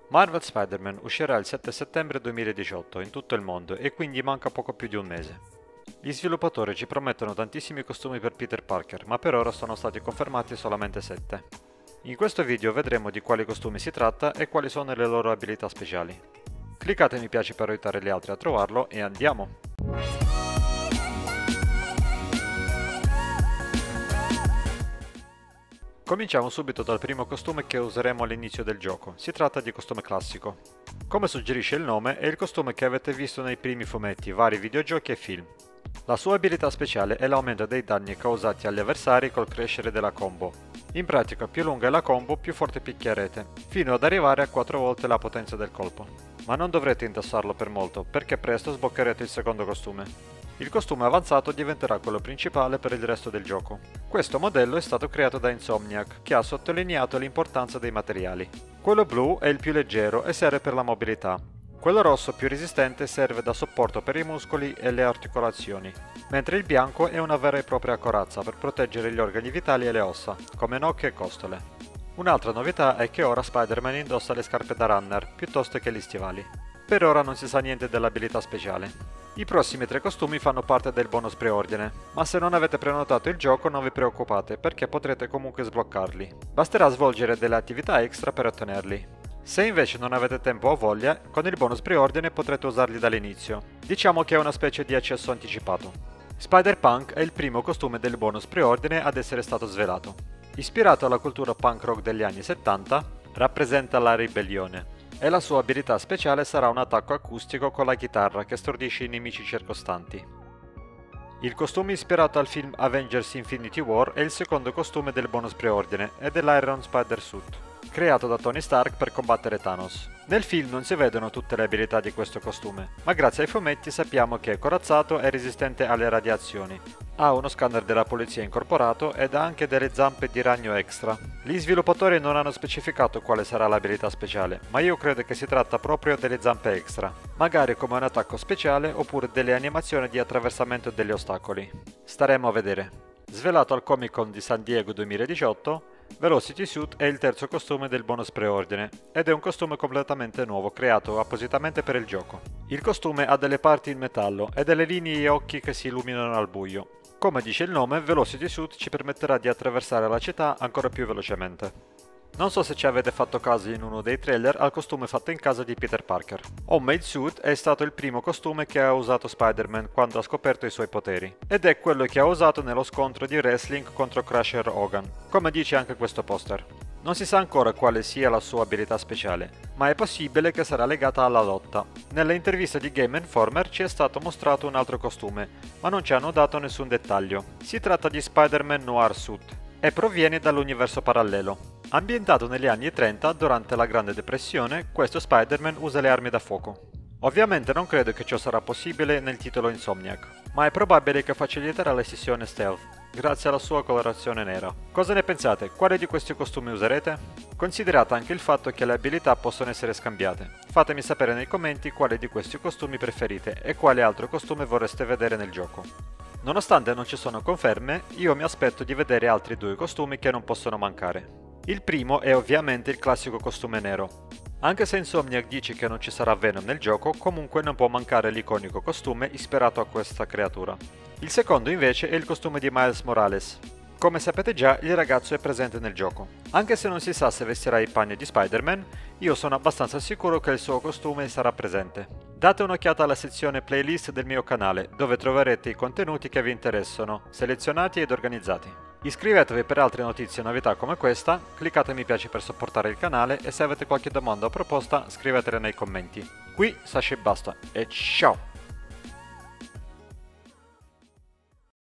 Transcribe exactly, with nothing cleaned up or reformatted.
Marvel Spider-Man uscirà il sette settembre duemiladiciotto in tutto il mondo e quindi manca poco più di un mese. Gli sviluppatori ci promettono tantissimi costumi per Peter Parker, ma per ora sono stati confermati solamente sette. In questo video vedremo di quali costumi si tratta e quali sono le loro abilità speciali. Cliccate mi piace per aiutare gli altri a trovarlo e andiamo! Cominciamo subito dal primo costume che useremo all'inizio del gioco, si tratta di costume classico. Come suggerisce il nome, è il costume che avete visto nei primi fumetti, vari videogiochi e film. La sua abilità speciale è l'aumento dei danni causati agli avversari col crescere della combo. In pratica, più lunga è la combo, più forte picchierete, fino ad arrivare a quattro volte la potenza del colpo. Ma non dovrete intassarlo per molto, perché presto sbloccherete il secondo costume. Il costume avanzato diventerà quello principale per il resto del gioco. Questo modello è stato creato da Insomniac, che ha sottolineato l'importanza dei materiali. Quello blu è il più leggero e serve per la mobilità. Quello rosso più resistente serve da supporto per i muscoli e le articolazioni, mentre il bianco è una vera e propria corazza per proteggere gli organi vitali e le ossa, come nocche e costole. Un'altra novità è che ora Spider-Man indossa le scarpe da runner, piuttosto che gli stivali. Per ora non si sa niente dell'abilità speciale. I prossimi tre costumi fanno parte del bonus preordine, ma se non avete prenotato il gioco non vi preoccupate perché potrete comunque sbloccarli. Basterà svolgere delle attività extra per ottenerli. Se invece non avete tempo o voglia, con il bonus preordine potrete usarli dall'inizio. Diciamo che è una specie di accesso anticipato. Spider-Punk è il primo costume del bonus preordine ad essere stato svelato. Ispirato alla cultura punk rock degli anni settanta, rappresenta la ribellione. E la sua abilità speciale sarà un attacco acustico con la chitarra che stordisce i nemici circostanti. Il costume ispirato al film Avengers Infinity War è il secondo costume del bonus preordine ed è l'Iron Spider Suit, creato da Tony Stark per combattere Thanos. Nel film non si vedono tutte le abilità di questo costume, ma grazie ai fumetti sappiamo che è corazzato e resistente alle radiazioni. Ha uno scanner della polizia incorporato ed ha anche delle zampe di ragno extra. Gli sviluppatori non hanno specificato quale sarà l'abilità speciale, ma io credo che si tratta proprio delle zampe extra, magari come un attacco speciale oppure delle animazioni di attraversamento degli ostacoli. Staremo a vedere. Svelato al Comic Con di San Diego duemiladiciotto, Velocity Suit è il terzo costume del bonus preordine ed è un costume completamente nuovo creato appositamente per il gioco. Il costume ha delle parti in metallo e delle linee e occhi che si illuminano al buio. Come dice il nome, Velocity Suit ci permetterà di attraversare la città ancora più velocemente. Non so se ci avete fatto caso in uno dei trailer al costume fatto in casa di Peter Parker. Homemade Suit è stato il primo costume che ha usato Spider-Man quando ha scoperto i suoi poteri, ed è quello che ha usato nello scontro di wrestling contro Crusher Hogan, come dice anche questo poster. Non si sa ancora quale sia la sua abilità speciale, ma è possibile che sarà legata alla lotta. Nella intervista di Game Informer ci è stato mostrato un altro costume, ma non ci hanno dato nessun dettaglio. Si tratta di Spider-Man Noir Suit e proviene dall'universo parallelo. Ambientato negli anni trenta, durante la Grande Depressione, questo Spider-Man usa le armi da fuoco. Ovviamente non credo che ciò sarà possibile nel titolo Insomniac, ma è probabile che faciliterà la sessione stealth, grazie alla sua colorazione nera. Cosa ne pensate? Quale di questi costumi userete? Considerate anche il fatto che le abilità possono essere scambiate. Fatemi sapere nei commenti quale di questi costumi preferite e quale altro costume vorreste vedere nel gioco. Nonostante non ci sono conferme, io mi aspetto di vedere altri due costumi che non possono mancare. Il primo è ovviamente il classico costume nero. Anche se Insomniac dice che non ci sarà Venom nel gioco, comunque non può mancare l'iconico costume ispirato a questa creatura. Il secondo invece è il costume di Miles Morales. Come sapete già, il ragazzo è presente nel gioco. Anche se non si sa se vestirà i panni di Spider-Man, io sono abbastanza sicuro che il suo costume sarà presente. Date un'occhiata alla sezione playlist del mio canale, dove troverete i contenuti che vi interessano, selezionati ed organizzati. Iscrivetevi per altre notizie e novità come questa, cliccate mi piace per supportare il canale e se avete qualche domanda o proposta scrivetela nei commenti. Qui Sasha e basta e ciao!